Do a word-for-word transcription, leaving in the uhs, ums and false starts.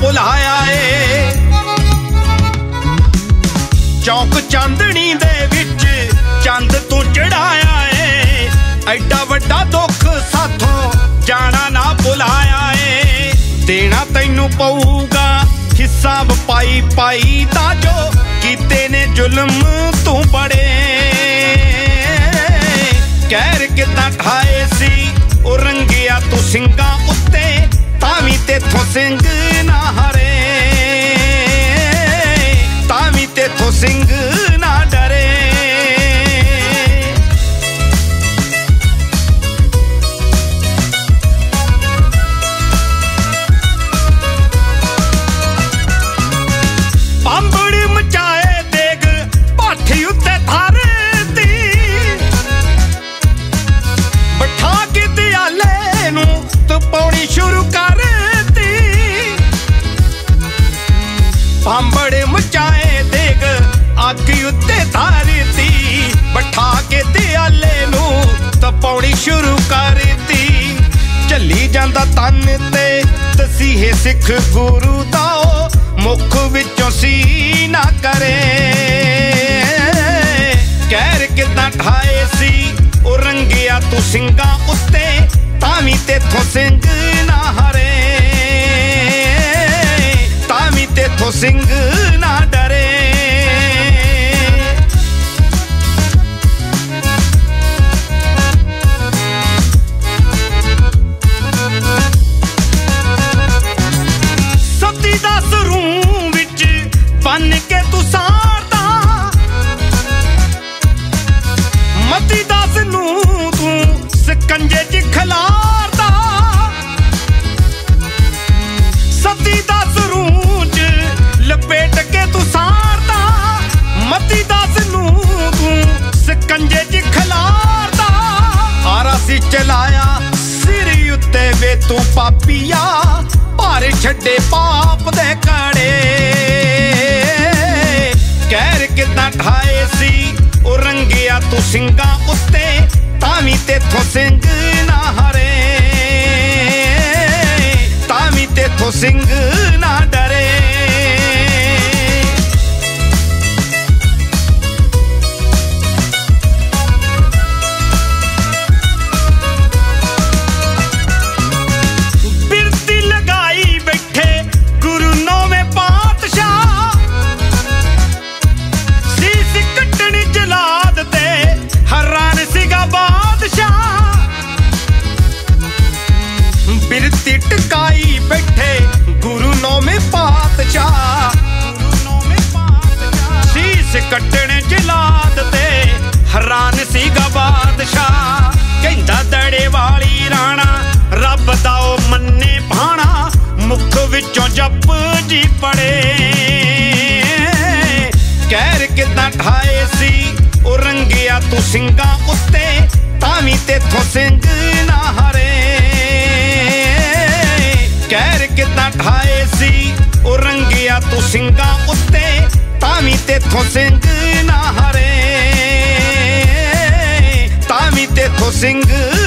भुलाया ए। चौक चांदनी दे विच चंद तू चढ़ाया ए। एडा वड्डा दुख साथों जाना ना भुलाया ए। देना तैनू पऊगा हिसाब पाई पाई दा जो कीते ने जुल्म तू बड़े। कहर किदां ठाए सी ओ रंगिया तू सिंगा उत्ते तावी तेथों सिंग ना हरे। तावी तेथों सिंग ना डरे। भांबड़ मचाए देग अग उत्ते धारती बैठा के दयाले नू तपौड़ी शुरू करती। चली जांदा तन ते तसीहे सिख गुरु दा मुख विचों सी ना करे। कहर किदां ठाए सी ओ रंगिया तू सिंगा उत्ते तावी तेथों सिंग ना हरे। तावी तेथों सिंग ना डरे। सती दस रूं विच बन के तू सारदा मती दस नू तू सकंजे च खलारदा। सती दस रूं च लपेट के तू सारदा मती दस नू तू सकंजे च खलारदा। आरा सी चलाया सिर उत्ते वे तू पापिया भार छड्डे पाप दे कड़े। कहर किदां ठाए सी ओ रंगिया तू सिंगा उत्ते तावी तेथों सिंग ना हरे। तावी तेथों सिंग ना डरे। बिरती लगाई बैठे गुरु नौवें पातशाह शीश कट्टनी जलाद ते हैरान सिगा बादशाह। बिरती टकाई बैठे गुरु नौवें पातशाह शीश कट्टने जलाद ते हैरान सीगा बादशाह। कहंदा दड़े वाली राणा रब दा ओ मन्ने भाणा मुख विचों जप जी पड़े। कहर किदां ठाए सी ओ रंगिया तू सिंगा उत्ते तावी तेथों सिंग ना हरे। कहर किदां ठाए सी ओ रंगिया तू सिंगा उत्ते तावी तेथों सिंग ना हरे। तावी तेथों सिंग